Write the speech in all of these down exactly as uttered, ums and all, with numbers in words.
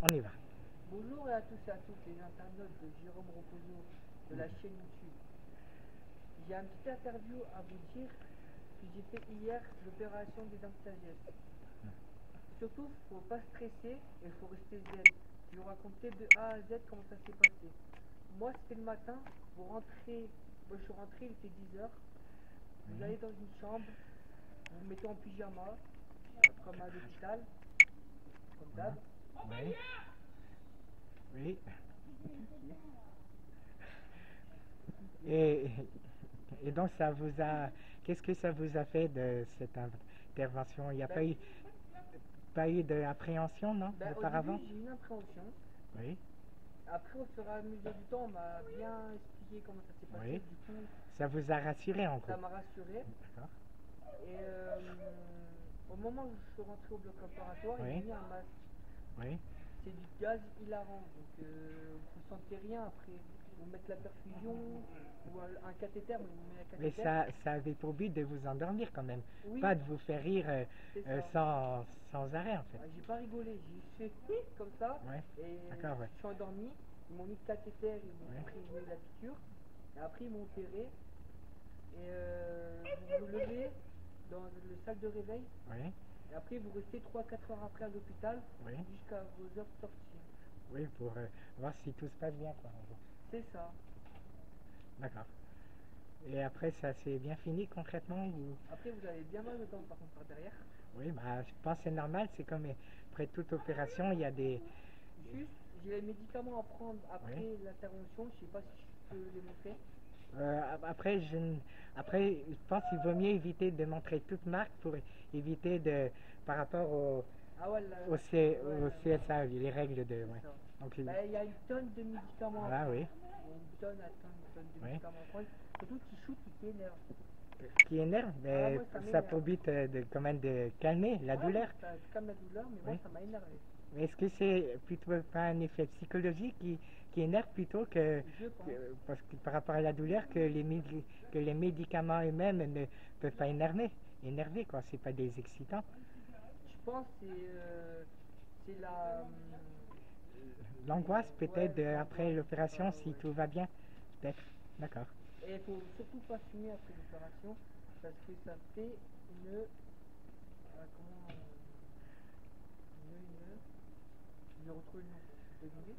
On y va. Bonjour et à tous et à toutes les internautes de Jérôme Reposo de la chaîne YouTube. J'ai un petit interview à vous dire que j'ai fait hier l'opération des dents de sagesse. Surtout, faut pas stresser et il faut rester zen. Je vais vous raconter de A à Z comment ça s'est passé. Moi, c'était le matin, vous rentrez, moi je suis rentré, il était dix heures. Vous allez dans une chambre, vous vous mettez en pyjama, comme à l'hôpital, comme d'hab. Oui. Oui. Et, et donc ça vous a, qu'est-ce que ça vous a fait de cette intervention? Il n'y a Ben, pas eu, pas eu d'appréhension, non, ben, au auparavant? début, j'ai eu une appréhension. Oui. Après, au fur et à mesure du temps, on m'a bien expliqué comment ça s'est passé. Oui. Du coup, Ça vous a rassuré en ça gros? m'a rassuré. D'accord. Et euh, au moment où je suis rentré au bloc opératoire, ils Oui. m'ont mis un masque. Oui. C'est du gaz hilarant, donc euh, vous sentez rien après. Vous mettez la perfusion ou un, un cathéter, mais vous mettez un Mais cathéter. ça, ça avait pour but de vous endormir quand même, Oui, pas de vous faire rire euh, c'est euh, ça. sans, sans arrêt en fait. Ah, j'ai pas rigolé, j'ai fait comme ça. Ouais. Et D'accord, ouais. je suis endormi. Ils m'ont mis le cathéter, ils m'ont Ouais. pris la piqûre. Et après, ils m'ont opéré. Et euh, vous vous levez dans le salle de réveil. Oui. Et après, vous restez trois à quatre heures après à l'hôpital Oui. jusqu'à vos heures de sortie. Oui, pour euh, voir si tout se passe bien quoi. En gros. C'est ça. D'accord. Et après, ça s'est bien fini concrètement ou... Après, vous avez bien mal au dents par contre par derrière. Oui, bah, je pense que c'est normal, c'est comme euh, après toute opération, il y a des... Juste, j'ai les médicaments à prendre après Oui. l'intervention. Je sais pas si je peux les montrer. Euh, après, je, n- après, je pense qu'il vaut mieux éviter de montrer toute marque pour éviter de... par rapport au, Ah ouais, là, au, C, ouais, au là, C S A, les règles de... c'est Ouais. ça. Donc, Ben, il y a une tonne de médicaments à voilà, prendre. oui. Il y a une tonne à tonne, tonne de Oui. médicaments à prendre. Surtout qui shoot et qui énerve. Qui énerve, Ah, mais moi, ça ça a pour m'énerve. but euh, de, quand même de calmer la Ouais, douleur. ça calme la douleur, mais moi, Oui. ça m'a énervé. Mais est-ce que c'est plutôt pas un effet psychologique qui, qui énerve plutôt que, Je pense. que- parce que par rapport à la douleur que les, médi- que les médicaments eux-mêmes ne peuvent pas énerver, énerver quoi, c'est pas des excitants. Je pense que c'est euh, c'est la. hum, L'angoisse c'est- peut-être ouais, de- après l'angoisse, c'est l'opération ça, si ouais. tout va bien, peut-être. D'accord. Et il faut surtout pas fumer après l'opération parce que ça fait une. euh, comment. Une. Une. Je retrouve le nom. Deux minutes.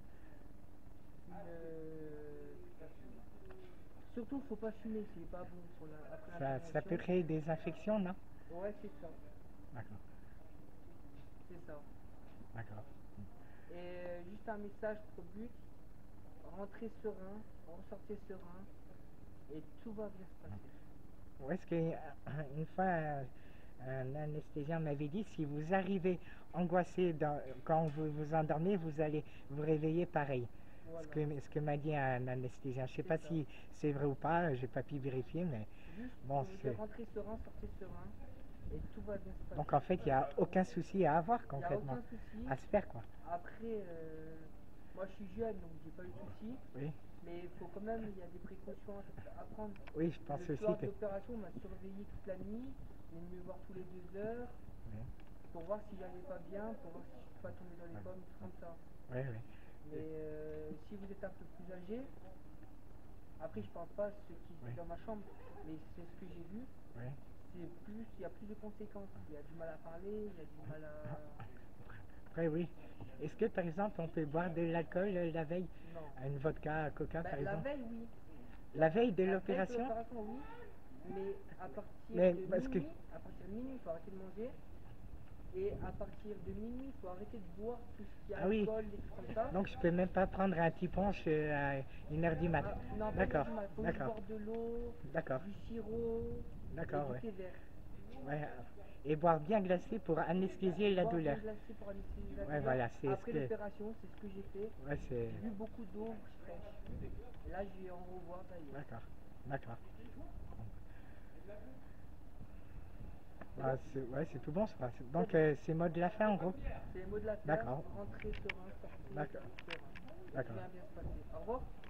Une. euh, Surtout, faut pas fumer, c'est pas bon pour la, après Ça, ça peut l'intervention. créer des infections, non? Ouais, c'est ça. D'accord, C'est ça. d'accord. Et euh, juste un message pour but, rentrez serein, ressortez serein, et tout va bien se passer. Ou est-ce qu'une fois un, un anesthésien m'avait dit si vous arrivez angoissé dans- quand vous vous endormez, vous allez vous réveiller pareil. Voilà. Ce que, ce que m'a dit un anesthésien. Je ne sais C'est pas ça. si c'est vrai ou pas, je n'ai pas pu vérifier, mais Juste bon, pour vous dire, c'est... rentrez serein, sortez serein, et tout va bien se passer. Donc en fait, il n'y a aucun souci à avoir Il n'y a concrètement, aucun souci. à se faire quoi. Après, euh, moi je suis jeune, donc j'ai pas eu de soucis. Oui, Mais il faut quand même, il y a des précautions à, à prendre. oui, je pense Le aussi soir que... de l'opération, on m'a surveillé toute la nuit, on est venu me voir tous les deux heures, Oui, pour voir si j'allais pas bien, pour voir si je suis pas tombé dans les Ouais. pommes, tout comme ça. oui, oui. Mais euh, si vous êtes un peu plus âgé, après je parle pas de ceux qui Oui. étaient dans ma chambre, mais c'est ce que j'ai vu, Oui. c'est plus, il y a plus de conséquences. Il y a du mal à parler, il y a du mal à... Après oui. Est-ce que par exemple on peut boire de l'alcool euh, la veille? Non. Une vodka, un coca Ben, par la exemple? veille, oui. La veille de La veille de l'opération? l'opération, oui. Mais à partir Mais de parce que... minuit, à partir de minuit, il faut arrêter de manger. Et à partir de minuit, il faut arrêter de boire tout ce qui est Ah oui. alcool, des trucs comme ça. Donc je peux même pas prendre un petit punch euh, à une heure du mat. Ah, non, pas D'accord, du mal. Il faut juste d'accord, boire de l'eau, d'accord, du sirop et d'accord, du ouais. thé vert. Ouais. Et boire bien glacé pour anesthésier la Boire douleur. bien glacé pour anesthésier la Ouais, douleur. voilà, c'est ce Après que... l'opération, c'est ce que j'ai fait. Ouais, c'est... J'ai bu beaucoup d'eau fraîche. Et là, je vais en revoir d'ailleurs. D'accord, d'accord. Ah, c'est... Ouais, c'est tout bon ça. Donc euh, c'est mot de la fin en gros. C'est le mot de la fin. D'accord. Rentrer serein, sortir D'accord. serein. Et tout D'accord. va bien se passer. Au revoir.